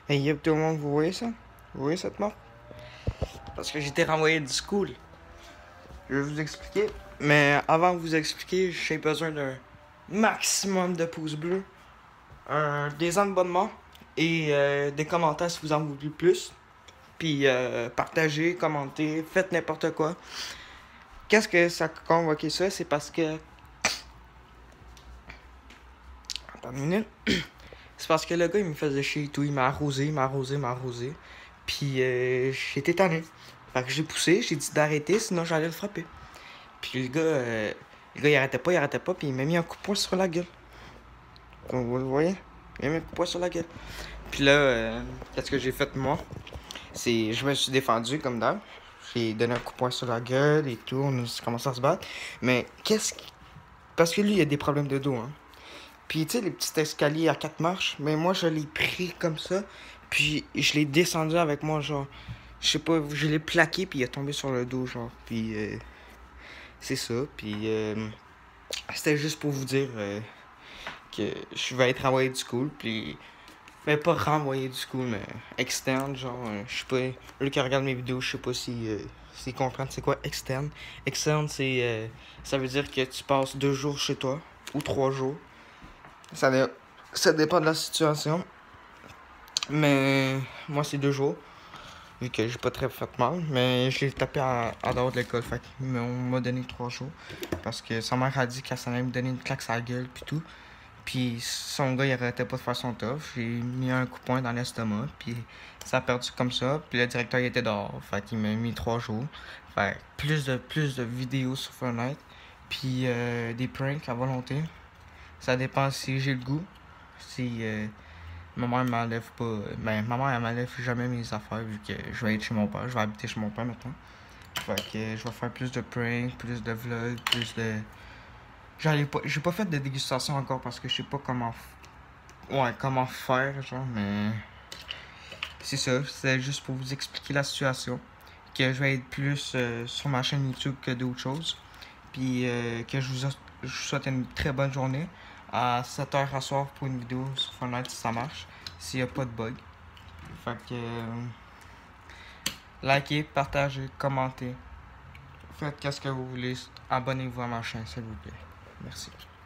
Hey, yep, tout le monde, vous voyez ça? Vous voyez cette map? Parce que j'étais renvoyé du school. Je vais vous expliquer. Mais avant de vous expliquer, j'ai besoin d'un maximum de pouces bleus, des abonnements et des commentaires si vous en voulez plus. Puis partagez, commentez, faites n'importe quoi. Qu'est-ce que ça a convoqué ça? C'est parce que... Attends une minute. C'est parce que le gars, il me faisait chier et tout. Il m'a arrosé, il m'a arrosé, il m'a arrosé. Puis j'étais tanné. Fait que j'ai poussé, j'ai dit d'arrêter, sinon j'allais le frapper. Puis le gars, il arrêtait pas, puis il m'a mis un coup de poing sur la gueule. Comme vous le voyez, il m'a mis un coup de poing sur la gueule. Puis là, qu'est-ce que j'ai fait moi? C'est, je me suis défendu comme d'hab. J'ai donné un coup de poing sur la gueule et tout, on a commencé à se battre. Mais parce que lui, il a des problèmes de dos, hein. Puis tu sais, les petits escaliers à 4 marches, mais moi, je l'ai pris comme ça, puis je l'ai descendu avec moi, genre, je sais pas, je l'ai plaqué, puis il est tombé sur le dos, genre, puis c'est ça, puis c'était juste pour vous dire que je vais être renvoyé du school, puis, mais pas renvoyé du school, mais externe, genre, je sais pas, eux qui regardent mes vidéos, je sais pas s'ils comprennent c'est quoi externe. Externe, ça veut dire que tu passes 2 jours chez toi, ou 3 jours. Ça, ça dépend de la situation. Mais moi, c'est 2 jours. Vu que j'ai pas très fait mal. Mais je l'ai tapé en dehors de l'école. Fait qu'on m'a donné 3 jours. Parce que sa mère a dit qu'elle s'en allait me donner une claque sur la gueule. Puis tout. Puis son gars, il arrêtait pas de faire son tough. J'ai mis un coup de poing dans l'estomac. Puis ça a perdu comme ça. Puis le directeur, il était dehors. Fait qu'il m'a mis 3 jours. Fait plus de vidéos sur Fortnite. Puis des pranks à volonté. Ça dépend si j'ai le goût. Si ma mère m'enlève pas. Ben, ma mère, elle m'enlève jamais mes affaires vu que je vais être chez mon père. Je vais habiter chez mon père maintenant. Fait que je vais faire plus de pranks, plus de vlogs, plus de. J'ai pas fait de dégustation encore parce que je sais pas comment. Ouais, comment faire, genre, mais. C'est ça. C'est juste pour vous expliquer la situation. Que je vais être plus sur ma chaîne YouTube que d'autres choses. Puis que je vous souhaite une très bonne journée. À 7h à soir pour une vidéo sur Fortnite si ça marche. S'il n'y a pas de bug. Fait que likez, partagez, commentez. Faites qu'est-ce que vous voulez. Abonnez-vous à ma chaîne s'il vous plaît. Merci.